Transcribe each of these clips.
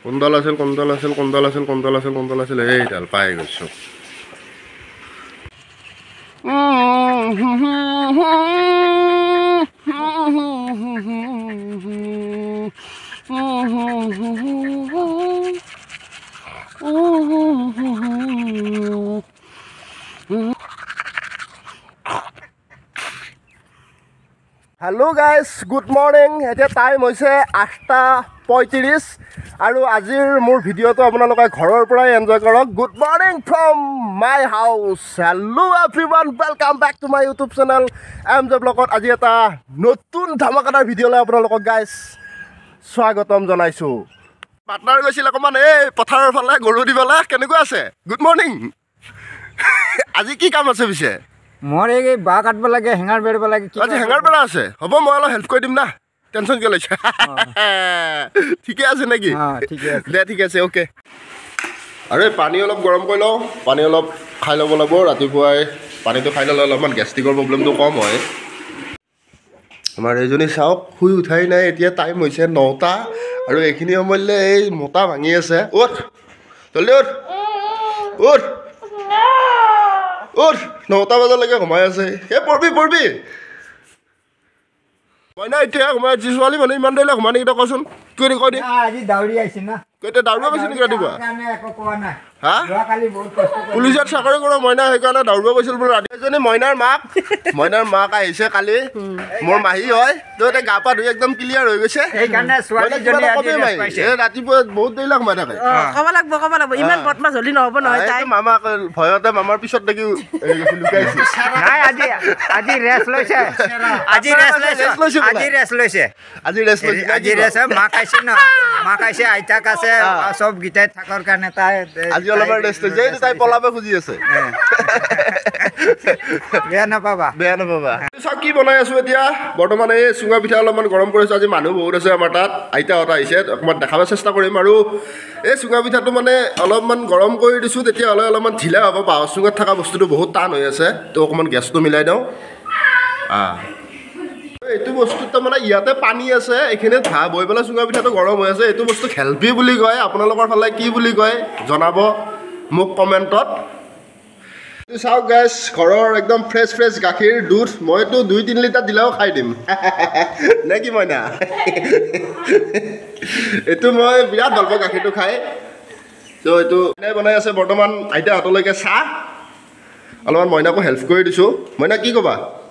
কোনডাল আছিল এইডাল পাই গৈছো Hello guys, good morning. এতিয়া টাইম হৈছে 8:35 আৰু আজিৰ মোৰ ভিডিঅ'টো আপোনালোকে ঘৰৰ পৰাই এনজয় কৰক। Good morning from my house. Hello' everyone, welcome back to my YouTube channel MJ ব্লগত। আজি এটা নতুন ধামাকাদাৰ ভিডিঅ'লৈ আপোনালোকক গাইজ স্বাগতম জনাইছোঁ। পাৰ্টনাৰ গৈছিল অকণমান এই পথাৰৰ ফালে গৰু দিবলৈ। কেনেকুৱা আছে? Good morning. আজি কি কাম আছে পিছে? মোৰ এই বাঁহ কাটিব লাগে, হেঙাৰ বেৰিব লাগে। আজি হেঙাৰ বেৰা আছে? হ'ব, মই অলপ হেল্প কৰি দিম না, টেনশ্যন কিয় লৈছে? ঠিকে আছে নেকি? দে ঠিক আছে, অ'কে। আৰু এই পানী অলপ গৰম কৰি লওঁ, পানী অলপ খাই ল'ব লাগিব। ৰাতিপুৱাই পানীটো খাই ল'লে অলপমান গেষ্ট্ৰিকৰ প্ৰব্লেমটো কম হয়। আমাৰ এইজনী চাওক শুই উঠাই নাই, এতিয়া টাইম হৈছে 9টা আৰু এইখিনি সময়লৈ এই মোটা ভাঙি আছে। উঠ জল্দি উঠ, উঠ উঠ, 9টা বজালৈকে সোমাই আছে। এই পঢ়বি মইনা এতিয়া সোমাই যি ছোৱালী মানুহ ইমান দেৰিলৈ সোমাই নেকি? কচোন কৈ দে। আজি দাউৰি আহিছে না, এতিয়া দাউৰিব গৈছে নেকি ৰাতিপুৱা? একো কোৱা নাই। হা, পুলিচত চাকৰি কৰোঁ মইনা, সেইকাৰণে দাউৰিব গৈছিল বোলো ৰাতি। এজনী মইনাৰ মাক আহিছে কালি, মোৰ মাহী হয়। তো এতিয়া গা পা ধুই একদম ক্লিয়াৰ হৈ গৈছে। ৰাতিপুৱা বহুত দেৰিলৈ সোমাই থাকে। ক'ব লাগিব ইমান বদমাছ হ'লি নহ'ব নহয়। তাই মামাক ভয়তে মামাৰ পিছত দেখি লুকাইছে। নাই, আজি ৰেষ্ট লৈছে। মাক আহিছে ন, মাক আহিছে, আইতাক আছে, চব গীতাই থাকৰ কাৰণে তাই আজি অলপমান ৰেষ্ট লৈছে। তাই পলাব খুজি আছে, বেয়া নাপাবা। চাওক কি বনাই আছো এতিয়া বৰ্তমান। এই চুঙা পিঠা অলপমান গৰম কৰিছোঁ। আজি মানুহ বহুত আছে আমাৰ তাত, আইতাহঁত আহিছে, অকণমান দেখাব চেষ্টা কৰিম। আৰু এই চুঙা পিঠাটো মানে অলপমান গৰম কৰি দিছোঁ, তেতিয়াহ'লে অলপমান ঢিলা হ'ব। বাঁহৰ চুঙাত থকা বস্তুটো বহুত টান হৈ আছে, তো অকণমান গেছটো মিলাই দিওঁ। এইটো বস্তুত তাৰমানে ইয়াতে পানী আছে, এইখিনিত ভাপ হৈ পেলাই চুঙা পিঠাটো গৰম হৈ আছে। এইটো বস্তু হেল্পি বুলি কয়। আপোনালোকৰ ফালে কি বুলি কয় জনাব মোক কমেণ্টত। চাওক গাইজ, ঘৰৰ একদম ফ্ৰেছ গাখীৰ, দুধ। মইতো 2-3 লিটাৰ দিলেও খাই দিম নে কি মইনা? এইটো মই বিৰাট ভাল পাওঁ গাখীৰটো খাই। তো এইটো এনে বনাই আছে বৰ্তমান আইতাহঁতলৈকে চাহ। অলপমান মইনাকো হেল্প কৰি দিছোঁ। মইনা কি ক'বা?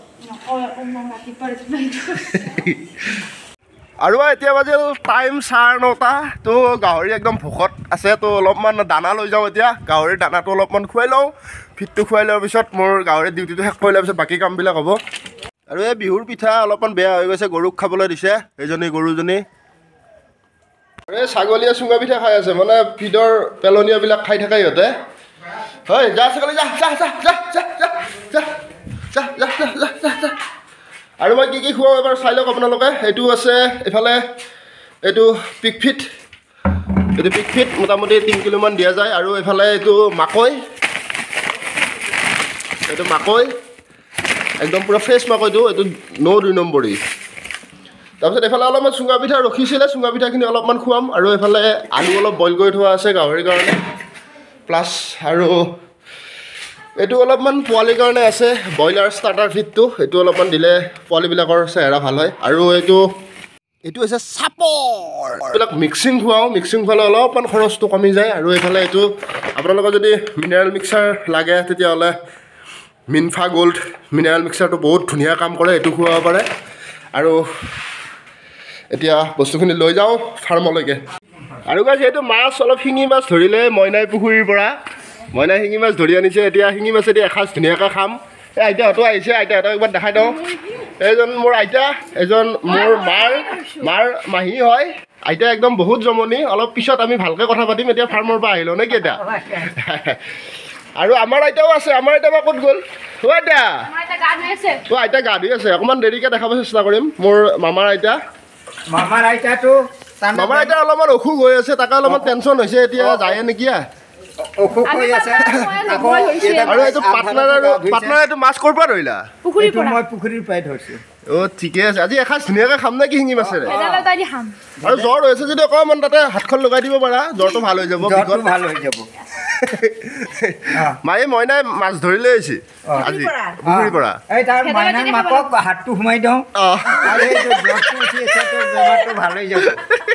আৰু এতিয়া বাজিল টাইম 9:30। তো গাহৰি একদম ভোকত আছে, তো অলপমান দানা লৈ যাওঁ এতিয়া। গাহৰিৰ দানাটো অলপমান খুৱাই লওঁ। ফিডটো খুৱাই লোৱাৰ পিছত মোৰ গাহৰিৰ ডিউটিটো শেষ কৰি লোৱাৰ পিছত বাকী কামবিলাক হ'ব। আৰু এই বিহুৰ পিঠা অলপমান বেয়া হৈ গৈছে, গৰুক খাবলৈ দিছে এইজনী গৰুজনী। আৰু এই ছাগলীয়ে চুঙা পিঠা খাই আছে, মানে ফিডৰ পেলনীয়াবিলাক খাই থাকে সিহঁতে। হয়, যা ছাগলী যা। আৰু মই কি খুৱাওঁ এবাৰ চাই লওক আপোনালোকে। এইটো আছে এইফালে, এইটো পিক ফিট মোটামুটি 3 কিলোমান দিয়া যায়। আৰু এইফালে এইটো মাকৈ একদম পূৰা ফ্ৰেছ মাকৈটো, এইটো 2 নম্বৰী। তাৰপিছত এইফালে অলপমান চুঙা পিঠা ৰখিছিলে, চুঙা পিঠাখিনি অলপমান খুৱাম। আৰু এইফালে আলু অলপ বইল কৰি থোৱা আছে গাহৰিৰ কাৰণে, প্লাছ আৰু এইটো অলপমান পোৱালিৰ কাৰণে আছে ব্ৰইলাৰ ষ্টাৰ্টাৰ ফিডটো। এইটো অলপমান দিলে পোৱালিবিলাকৰ চেহেৰা ভাল হয়। আৰু এইটো হৈছে চাপৰ, এইবিলাক মিক্সিং খুৱালে অলপমান খৰচটো কমি যায়। আৰু এইফালে এইটো আপোনালোকৰ যদি মিনাৰেল মিক্সাৰ লাগে তেতিয়াহ'লে মিনফা গ'ল্ড মিনাৰেল মিক্সাৰটো বহুত ধুনীয়া কাম কৰে, এইটো খুৱাব পাৰে। আৰু এতিয়া বস্তুখিনি লৈ যাওঁ ফাৰ্মলৈকে। আৰু গাইজ, এইটো মাছ অলপ শিঙি মাছ ধৰিলে মইনাই পুখুৰীৰ পৰা। মইনাই শিঙি মাছ ধৰি আনিছে। এতিয়া শিঙি মাছেদি এসাঁজ ধুনীয়াকৈ খাম। এই আইতাহঁতো আহিছে, আইতাহঁতক একবাৰ দেখাই দিওঁ। এইজন মোৰ আইতা, এজন মোৰ মাৰ মাহী হয়। আইতা একদম বহুত জমনি। অলপ পিছত আমি ভালকৈ কথা পাতিম। এতিয়া ফাৰ্মৰ পৰা আহিলোঁ নে কি এতিয়া? আৰু আমাৰ আইতাও আছে। আমাৰ আইতা বা ক'ত গ'ল? আইতা গা ধুই আছে। অকণমান দেৰিকৈ দেখাব চেষ্টা কৰিম। মোৰ মামাৰ আইতাৰ অলপমান অসুখ হৈ আছে, তাকে অলপমান টেনশ্যন হৈছে। এতিয়া যায় নেকি? আৰু এইটো পাৰ্টনাৰ, এইটো মাছ ক'ৰ পৰা ধৰিলা? মই পুখুৰীৰ পৰাই ধৰিছোঁ। অ' ঠিকে আছে আজি এসাঁজ ধুনীয়াকৈ খাম নে কি শিঙি মাছেৰে ভেদাইলতা দি খাম আৰু জ্বৰ হৈছে যদি অকণমান তাতে হাতখন লগাই দিব পাৰা জ্বৰটো ভাল হৈ যাব জ্বৰটো ভাল হৈ যাব মায়ে মইনাই মাছ ধৰি লৈ আহিছে আজি পুখুৰীৰ পৰা এই তাৰ মাইনাৰ মাকক হাতটো সোমাই দিওঁ আৰু এই জ্বৰটো উঠি আছে তোৰ বেমাৰটো ভাল হৈ যাব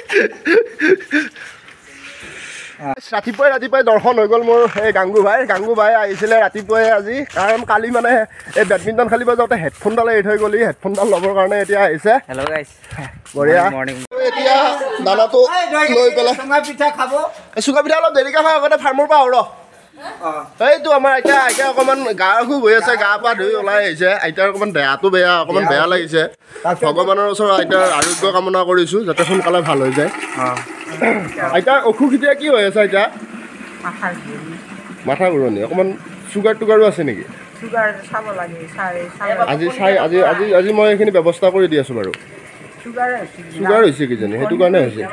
ৰাতিপুৱাই দৰ্শন হৈ গ'ল মোৰ এই গাংগু ভাই আহিছিলে ৰাতিপুৱাই আজি কাৰণ কালি মানে এই বেডমিণ্টন খেলিব যাওঁতে হেডফোনডাল এৰি থৈ গ'লি হেডফোনডাল ল'বৰ কাৰণে এতিয়া আহিছে হেল্ল' গাইছ বঢ়িয়া এতিয়া দানাটো লৈ পেলাই চুঙা পিঠা খাব চুঙা পিঠা অলপ দেৰিকৈ খাওঁ আগতে ফাৰ্মৰ পৰা আৰু এইটো আমাৰ আইতা অকণমান গা অসুখ হৈ আছে গা পা ধুই ওলাই আহিছে আইতাৰ অকণমান দেহাটো অকণমান বেয়া লাগিছে ভগৱানৰ ওচৰত আইতাৰ আৰোগ্য কামনা কৰিছোঁ যাতে সোনকালে ভাল হৈ যায় আইতাৰ অসুখ এতিয়া কি হৈ আছে আইতা মাথা ঘূৰণি অকণমান চুগাৰ টুগাৰো আছে নেকি আজি মই এইখিনি ব্যৱস্থা কৰি দি আছোঁ বাৰু চুগাৰ হৈছে কিজানি সেইটো কাৰণে হৈছে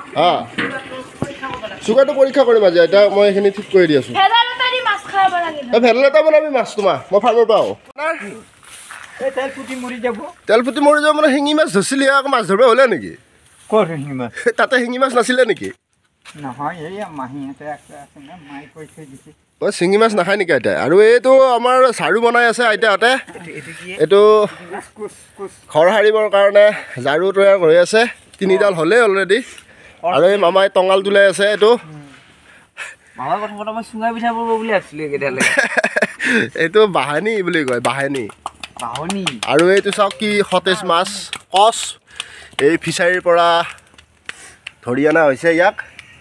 চুগাৰটো পৰীক্ষা কৰিম আজি আইতা মই এইখিনি ঠিক কৰি দি আছোঁ ভেদাইলতা বনাবি মাছ তোমাৰ মই ফাৰ্মৰ পৰা আহোঁ তেল ফুটি মৰি যাব মানে শিঙি মাছ ধৰিছিলি আকৌ মাছ ধৰিব হ'লে নেকি ক'ত শিঙি মাছ তাতে শিঙি মাছ নাছিলে নেকি নহয় এই মাহীহঁতে আছে না মাই কৈ থৈ দিছে অ' শিঙি মাছ নাখায় নেকি আইতাই আৰু এইটো আমাৰ ঝাৰু বনাই আছে আইতাহঁতে এইটো ঘৰ সাৰিবৰ কাৰণে ঝাৰু তৈয়াৰ কৰি আছে 3ডাল হ'লেই অলৰেডি আৰু এই মামাই টঙাল তোলাই আছে এইটো মামাৰ কথা মই চুঙা পিঠা কৰিব বুলি আছিলোঁ এইকেইটালে এইটো বাহানি বুলি কয় বাহানি আৰু এইটো চাওক কি সতেজ মাছ কচ এই ফিচাৰীৰ পৰা ধৰি অনা হৈছে ইয়াক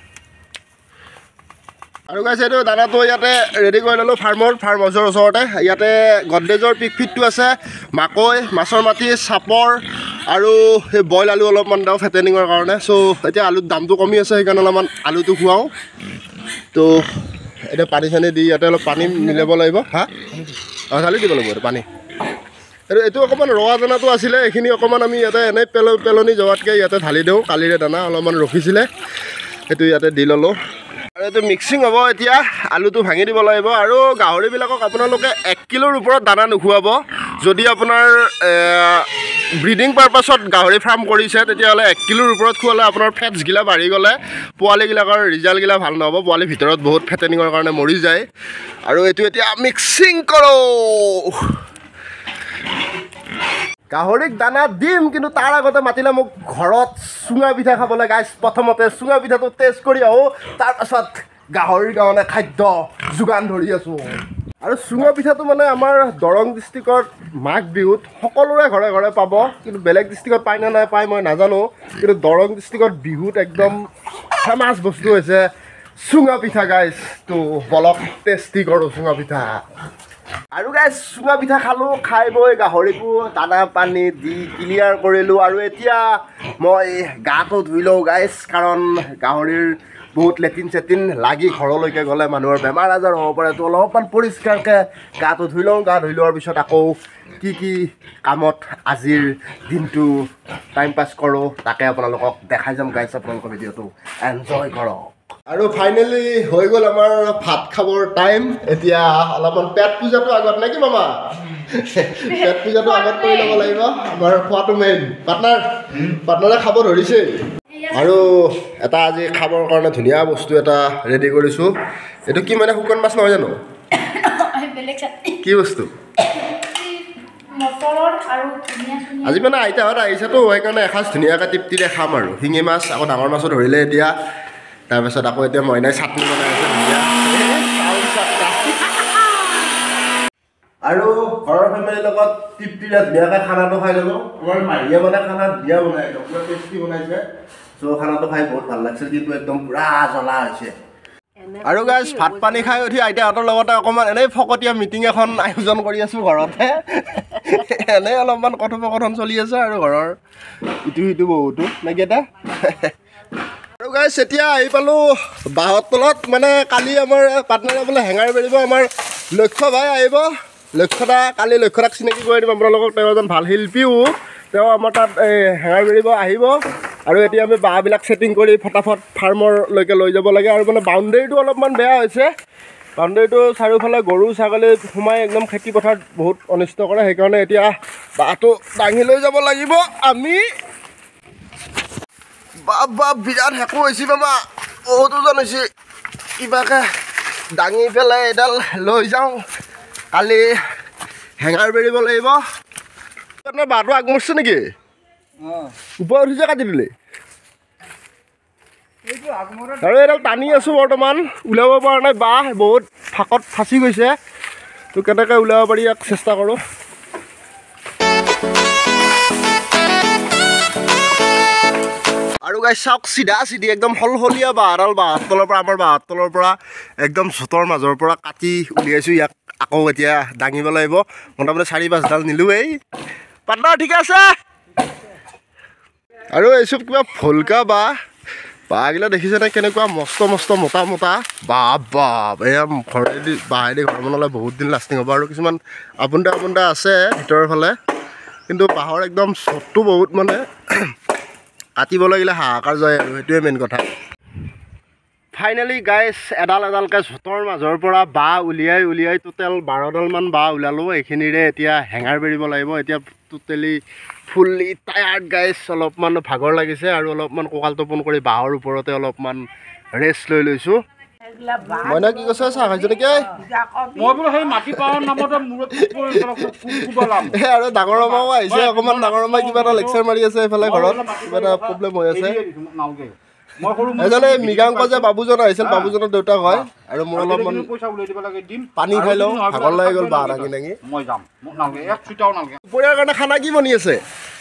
আৰু গাইছে এইটো দানাটো ইয়াতে ৰেডি কৰি ল'লোঁ ফাৰ্ম হাউচৰ ওচৰতে ইয়াতে গডৰেজৰ পিকফিটটো আছে মাকৈ মাছৰ মাটি চাপৰ আৰু সেই বইল আলু অলপমান দাওঁ ফেটেনিঙৰ কাৰণে চ' এতিয়া আলুৰ দামটো কমি আছে সেইকাৰণে অলপমান আলুটো খুৱাওঁ তো এতিয়া পানী চানী দি ইয়াতে অলপ পানী মিলাব লাগিব ঢালি দিব লাগিব এইটো পানী এইটো অকণমান ৰৱা দানাটো আছিলে এইখিনি অকণমান আমি ইয়াতে এনেই পেলনি যোৱাতকৈ ইয়াতে ঢালি দিওঁ কালিৰে দানা অলপমান ৰখিছিলে সেইটো ইয়াতে দি ল'লোঁ আৰু এইটো মিক্সিং হ'ব এতিয়া আলুটো ভাঙি দিব লাগিব আৰু গাহৰিবিলাকক আপোনালোকে 1 কিলোৰ ওপৰত দানা নোখোৱাব যদি আপোনাৰ ব্ৰিডিং পাৰপাছত গাহৰি ফাৰ্ম কৰিছে তেতিয়াহ'লে 1 কিলোৰ ওপৰত খোৱালে আপোনাৰ ফেটছগিলা বাঢ়ি গ'লে পোৱালিবিলাকৰ ৰিজাল্টগিলা ভাল নহ'ব পোৱালিৰ ভিতৰত বহুত ফেটেনিঙৰ কাৰণে মৰি যায় আৰু এইটো এতিয়া মিক্সিং কৰোঁ গাহৰিক দানা দিম কিন্তু তাৰ আগতে মাতিলে মোক ঘৰত চুঙা পিঠা খাবলৈ গাইছ প্ৰথমতে চুঙা পিঠাটো টেষ্ট কৰি আহোঁ তাৰপাছত গাহৰিৰ কাৰণে খাদ্য যোগান ধৰি আছোঁ আৰু চুঙা পিঠাটো মানে আমাৰ দৰং ডিষ্ট্ৰিক্টত মাঘ বিহুত সকলোৰে ঘৰে ঘৰে পাব কিন্তু বেলেগ ডিষ্ট্ৰিক্টত পায় নে নাই পায় মই নাজানো কিন্তু দৰং ডিষ্ট্ৰিক্টত বিহুত একদম ফেমাছ বস্তু হৈছে চুঙা পিঠা গাইছ তো বলক টেষ্টি কৰোঁ চুঙা পিঠা আৰু গাইছ চুঙা পিঠা খালোঁ খাই বৈ গাহৰিকো দানা পানী দি ক্লিয়াৰ কৰিলোঁ আৰু এতিয়া মই গাটো ধুই লওঁ গাইছ কাৰণ গাহৰিৰ বহুত লেট্ৰিন চেট্ৰিন লাগি ঘৰলৈকে গ'লে মানুহৰ বেমাৰ আজাৰ হ'ব পাৰে তো অলপমান পৰিষ্কাৰকৈ গাটো ধুই লওঁ গা ধুই লোৱাৰ পিছত আকৌ কি কামত আজিৰ দিনটো টাইম পাছ কৰোঁ তাকে আপোনালোকক দেখাই যাম গাইছ আপোনালোকৰ ভিডিঅ'টো এনজয় কৰক আৰু ফাইনেলি হৈ গ'ল আমাৰ ভাত খাবৰ টাইম এতিয়া অলপমান পেট পূজাটো আগত নে কি মামা পেট পূজাটো আগত কৰি ল'ব লাগিব আমাৰ খোৱাটো মেইন পাৰ্টনাৰে খাব ধৰিছে আৰু এটা আজি খাবৰ কাৰণে ধুনীয়া বস্তু এটা ৰেডি কৰিছোঁ এইটো কি মানে শুকান মাছ নহয় জানো কি বস্তু আজি মানে আইতাহঁত আহিছেতো সেইকাৰণে এসাঁজ ধুনীয়াকৈ তৃপ্তিৰে খাম আৰু শিঙি মাছ আকৌ ডাঙৰ মাছো ধৰিলে এতিয়া তাৰপিছত আকৌ এতিয়া মইনাই চাটনি বনাই আছে ধুনীয়া আৰু ঘৰৰ ফেমিলিৰ লগত তৃপ্তিৰে ধুনীয়াকৈ খানাটো খাই ল'লোঁ আমাৰ মাহীয়ে মানে খানা ধুনীয়া বনাই একদম পুৰা টেষ্টি বনাইছে চ' খানাটো খাই বহুত ভাল লাগিছিল কিন্তু একদম পুৰা জ্বলা হৈছে আৰু গাইছ ভাত পানী খাই উঠি আইতাহঁতৰ লগতে অকণমান এনেই ফকতীয়া মিটিং এখন আয়োজন কৰি আছোঁ ঘৰতে এনেই অলপমান কথোপকথন চলি আছে আৰু ঘৰৰ ইটো সিটো বহুতো নেকি এটা আৰু গাইছ এতিয়া আহি পালোঁ বাঁহৰ তলত মানে কালি আমাৰ পাৰ্টনাৰে বোলে হেঙাৰ বেৰিব আমাৰ লক্ষ্য ভাই আহিব কালি লক্ষ্যদাক চিনাকি কৰি দিম আপোনালোকক তেওঁ এজন ভাল শিল্পীও তেওঁ আমাৰ তাত হেঙাৰ বেৰিব আহিব আৰু এতিয়া আমি বাঁহবিলাক ছেটিং কৰি ফটাফট ফাৰ্মৰলৈকে লৈ যাব লাগে আৰু মানে বাউণ্ডেৰীটো অলপমান বেয়া হৈছে বাউণ্ডেৰীটো চাৰিওফালে গৰু ছাগলী সোমাই একদম খেতি পথাৰত বহুত অনিষ্ট কৰে সেইকাৰণে এতিয়া বাঁহটো দাঙি লৈ যাব লাগিব আমি বাপ বিৰাট হেঁকো হৈছে মামা বহুতো ওজন হৈছে কিবাকে দাঙি পেলাই এডাল লৈ যাওঁ কালি হেঙাৰ বেৰিব লাগিব বাঁহটো আগমৰিছে নেকি ওপৰত উঠিছে কাটি দিলে আৰু এডাল টানি আছোঁ বৰ্তমান ওলাব পৰা নাই বাঁহ বহুত ফাঁকত ফাঁচি গৈছে তো কেনেকৈ ওলাব পাৰি ইয়াক চেষ্টা কৰোঁ আৰু গাই চাওক চিধা চিধি একদম সলসলীয়া বাঁহডাল বাঁহৰ তলৰ পৰা আমাৰ বাঁহৰ তলৰ পৰা একদম চোতৰ মাজৰ পৰা কাটি উলিয়াইছোঁ ইয়াক আকৌ এতিয়া দাঙিব লাগিব মোটামুটি 4-5ডাল নিলোঁৱেই পাৰ্টনাৰ ঠিকে আছে আৰু এইচব কিবা ভলকা বাঁহগিলা দেখিছেনে কেনেকুৱা মস্ত মস্ত মোটা মোটা বাপ এয়া ঘৰেদি বাঁহেদি ঘৰ বনালে বহুত দিন লাষ্টিং হ'ব আৰু কিছুমান আপোনটা আছে ভিতৰৰ ফালে কিন্তু বাঁহৰ একদম চটটো বহুত মানে কাটিব লাগিলে হাহাকাৰ যায় আৰু সেইটোৱে মেইন কথা ফাইনেলি গাইজ এডালকৈ জোঁটৰ মাজৰ পৰা বাঁহ উলিয়াই টোটেল 12ডালমান বাঁহ ওলালোঁ এইখিনিৰে এতিয়া হেঙাৰ বেৰিব লাগিব এতিয়া টোটেলি ফুল্লি টায়াৰ্ড গাইজ অলপমান ভাগৰ লাগিছে আৰু অলপমান কঁকাল টোপন কৰি বাঁহৰ ওপৰতে অলপমান ৰেষ্ট লৈ লৈছোঁ মইনা কি কৈছে চাহ খাইছে নেকি আৰু ডাঙৰ মামাও আহিছে অকণমান ডাঙৰ মামাই কিবা এটা লেকচাৰ মাৰি আছে এইফালে ঘৰত কিবা এটা প্ৰব্লেম হৈ আছে এজনে মৃগাংক যে বাবুজন আহিছিল বাবুজনৰ দেউতাক হয় আৰু মোৰ অলপমান পানী খাই লওঁ ভাগৰ লাগি গ'ল বাঁহ দাঙি দাঙি দুপৰীয়াৰ কাৰণে খানা কি বনি আছে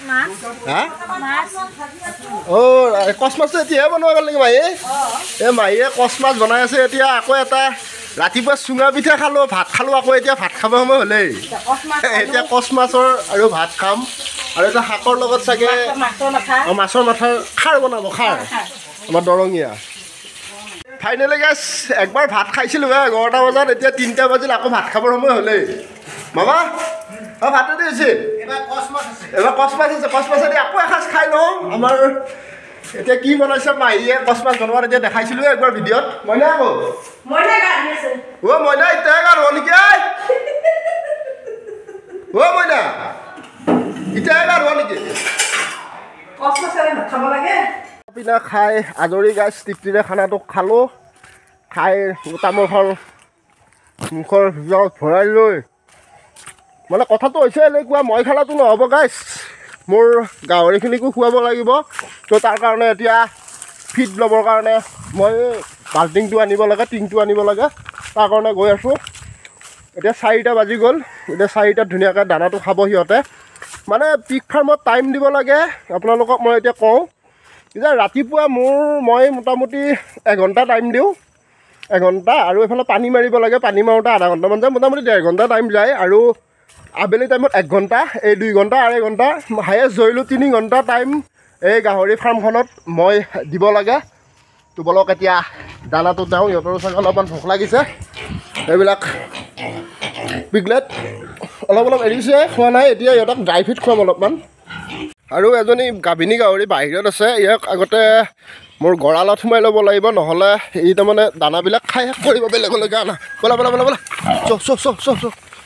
কচ মাছটো এতিয়াহে বনোৱা গ'ল নেকি মাহী এই মাহীয়ে কচ মাছ বনাই আছে এতিয়া আকৌ এটা ৰাতিপুৱা চুঙা পিঠা খালোঁ ভাত খালোঁ আকৌ এতিয়া ভাত খাব সময় হ'লেই এতিয়া কচ মাছৰ আৰু ভাত খাম আৰু এটা শাকৰ লগত চাগে মাছৰ মাথাৰ খাৰ বনাব খাৰ আমাৰ দৰঙীয়া ফাইনেলি গাইজ একবাৰ ভাত খাইছিলোঁ 11টা বজাত এতিয়া 3টা বাজিল আকৌ ভাত খাবৰ সময় হ'লেই মামা ভাত ৰেডি হৈছে এবাৰ কচ মাছ আছে কচ মাছেদি আকৌ এসাঁজ খাই লওঁ আমাৰ এতিয়া কি বনাইছে মাহীয়ে কচ মাছ বনোৱাত এতিয়া দেখাইছিলোঁ একবাৰ ভিডিঅ'ত মইনা আকৌ মইনা এতিয়াহে গা ধোৱা নেকি মইনা এতিয়াহে গা ধোৱা নেকি পিনা খাই আজৰি গাইজ তৃপ্তিৰে খানাটো খালোঁ খাই তামোলখন মুখৰ ভিতৰত ভৰাই লৈ মানে কথাটো হৈছে এনেকুৱা মই খালাটো নহ'ব গাইজ মোৰ গাহৰিখিনিকো খুৱাব লাগিব তো তাৰ কাৰণে এতিয়া ফিড ল'বৰ কাৰণে মই বাল্টিংটো আনিব লাগে টিংটো আনিব লাগে তাৰ কাৰণে গৈ আছোঁ এতিয়া 4টা বাজি গ'ল এতিয়া 4টাত ধুনীয়াকৈ দানাটো খাব সিহঁতে মানে পিক ফাৰ্মত টাইম দিব লাগে আপোনালোকক মই এতিয়া কওঁ এতিয়া ৰাতিপুৱা মই মোটামুটি 1 ঘণ্টা টাইম দিওঁ 1 ঘণ্টা আৰু এইফালে পানী মাৰিব লাগে পানী মাৰোঁতে আধা ঘণ্টামান যায় মোটামুটি 1.5 ঘণ্টা টাইম যায় আৰু আবেলি টাইমত 1 ঘণ্টা এই 2 ঘণ্টা 2.5 ঘণ্টা হায়েষ্ট ধৰিলোঁ 3 ঘণ্টা টাইম এই গাহৰি ফাৰ্মখনত মই দিব লাগে তো বলক এতিয়া দানাটো দিওঁ সিহঁতৰো চাগে অলপমান ভোক লাগিছে এইবিলাক পিগলেট অলপ এৰিছে খোৱা নাই এতিয়া সিহঁতক ড্ৰাই ফিড খুৱাম অলপমান আৰু এজনী গাভিনী গাহৰি বাহিৰত আছে ইয়াক আগতে মোৰ গঁৰালত সোমাই ল'ব লাগিব নহ'লে ই তাৰমানে দানাবিলাক খাই শেষ কৰিব বেলেগলৈকে আনা বলা চ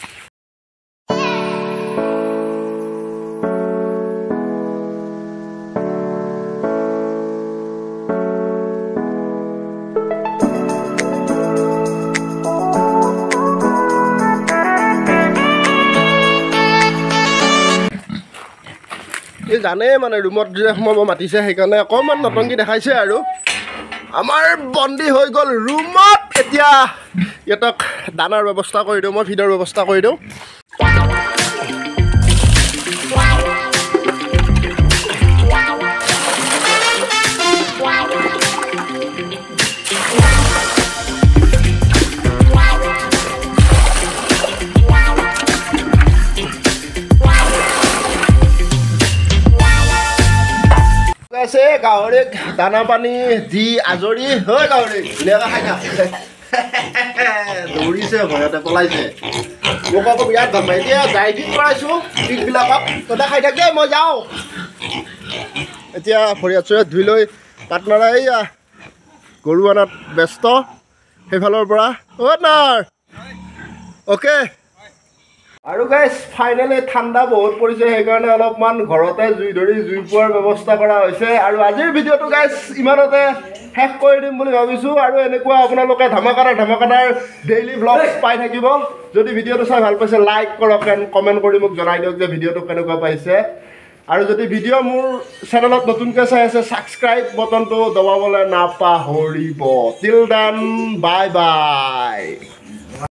এই জানে মানে ৰুমত যে সোমাব মাতিছে সেইকাৰণে অকণমান নতংকি দেখাইছে আৰু আমাৰ বন্দী হৈ গ'ল ৰুমত এতিয়া ইহঁতক দানাৰ ব্যৱস্থা কৰি দিওঁ মই ফিডৰ ব্যৱস্থা কৰি দিওঁ আছে গাহৰিক দানা পানী দি আজৰি হৈ গাহৰি ধুনীয়াকৈ খাই থাক দৌৰিছে ভয়তে পলাইছে মোক আকৌ বিৰাট ভাল পায় এতিয়া ড্ৰাই ফিড কৰাইছোঁ পিকবিলাকক তহঁতে খাই থাকে মই যাওঁ এতিয়া ভৰি হাত চৰি ধুই লৈ পাৰ্টনাৰে এইয়া গৰু অনাত ব্যস্ত সেইফালৰ পৰা নাৰ অ'কে আৰু গাইজ ফাইনেলি ঠাণ্ডা বহুত পৰিছে সেইকাৰণে অলপমান ঘৰতে জুই ধৰি জুই পোৱাৰ ব্যৱস্থা কৰা হৈছে আৰু আজিৰ ভিডিঅ'টো গাইজ ইমানতে শেষ কৰি দিম বুলি ভাবিছোঁ আৰু এনেকুৱা আপোনালোকে ধামাকাদাৰ ডেইলি ভ্লগছ পাই থাকিব যদি ভিডিঅ'টো চাই ভাল পাইছে লাইক কৰক এণ্ড কমেণ্ট কৰি মোক জনাই দিয়ক যে ভিডিঅ'টো কেনেকুৱা পাইছে আৰু যদি ভিডিঅ' মোৰ চেনেলত নতুনকৈ চাই আছে ছাবস্ক্ৰাইব বটনটো দবাবলৈ নাপাহৰিব টিল দেন বাই বাই